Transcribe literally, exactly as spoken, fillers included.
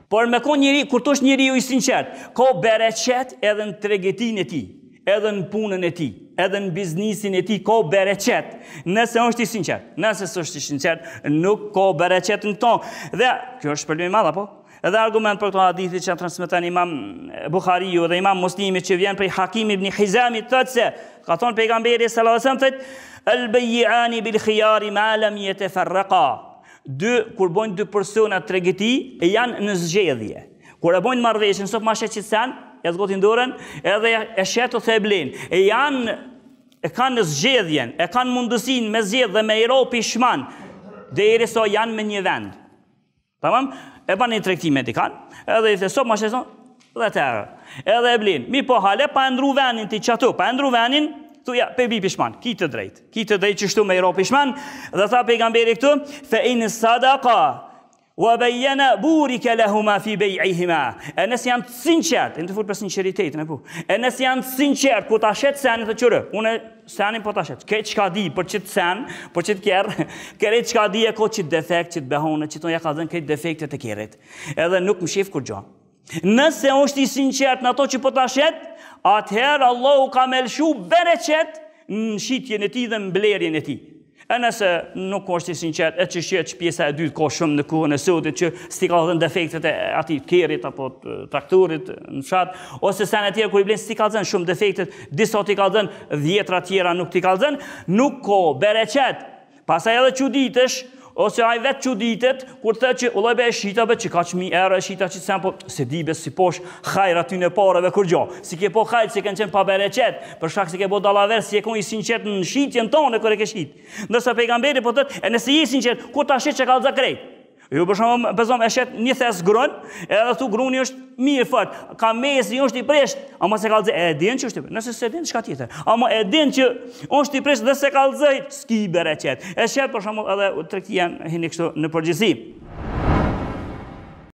Por me konë njëri, kur tosh njëri ju i sinqert, ka bereqet edhe në tregetinë e tij, edhe në punën e tij, edhe në biznisin e tij ka bereqet. Nëse është i sinqert, nëse s'është i sinqert, nuk ka bereqet në to. Dhe kjo është shpërblim i madh apo? Edhe argument për këto hadithi që transmeton Imam Buhariu dhe Imam Muslimi që vjen prej Hakim ibn Hizamit thotë se ka thonë pejgamberi sallallahu alajhi wasallam thotë al-bay'ani bil khiyari ma lam yatafarraqa. Dy, kur bojnë dy persona tregeti, e janë në zgjedhje. Kur e bojnë marrëveshjen, sot ma shet që sen, e zgotin dorën, edhe e shetë të blin. E janë, e kanë në zgjedhjen, e kanë mundësin me zgjedh dhe me iro pishman, dhe i riso janë me një vend. Tamam? E ba një tregtime t'i kanë, edhe i the, sot ma shetë, dhe të erë. Edhe e blin. Mi po hale, pa ndru venin t'i qatu, pa ndru venin, ja, pe bi pishman, ki të drejt, ki të drejt që shtu me iro pishman, dhe tha pejgamberi këtu, fe in sadaka, wa bejjena burike lehuma fi bejihima, e nësë janë të sinqert, e në të furë për sinceritetin, e pu, e nësë janë të sinqert, ku ta shetë senin të qërë, une senin po ta shetë, kejtë qka di për qitë sen, për qitë kjerë, kërejtë qka di e ko qitë defekt, qitë behone, qitë në ja ka dhenë kejtë defektet e kjerët, edhe nuk më shifë kur gjo. Nëse është i sinqert në ato që po ta shetë, atëherë Allahu ka me lëshu bereqet në shitjen e ti dhe në blerjen e ti. E nëse nuk është i sinqert, e që shqet që pjesa e dytë ka shumë në kuhën e sotit që s'ti ka dhe në defektet e ati kerit apo të traktorit në fshat, ose sen e tjerë kur i blenë s'ti ka dhenë shumë defektet, disa ti ka dhenë, dhjetra tjera nuk ti ka dhenë, nuk ka bereqet. Pasaj edhe që ditësh, ose aj vetë që ditet, kur të që ulloj be e shitave që ka që mi erë e shita që të sen, po se di be si posh hajra ty në pareve kur gjo. Si ke po hajt, si kënë qenë pa bereqet, për shak si ke po dalaver, si e kon i sinqet në shitjen tonë kër e ke shit. Ndërsa pejgamberi po tëtë, e nëse i sinqet, kur ta shit që ka lëza krejt. Ju për shumë, pëzom, e shet një thes grun, edhe tu gruni është mirë fort, ka mesi është i presht, ama se ka lëzë, e din që është i presht, nëse se din, shka tjetër, ama e din që është i presht dhe se ka lëzë, s'ki bereqet. E shet për shumë edhe trektijan hini kështu në përgjithësi.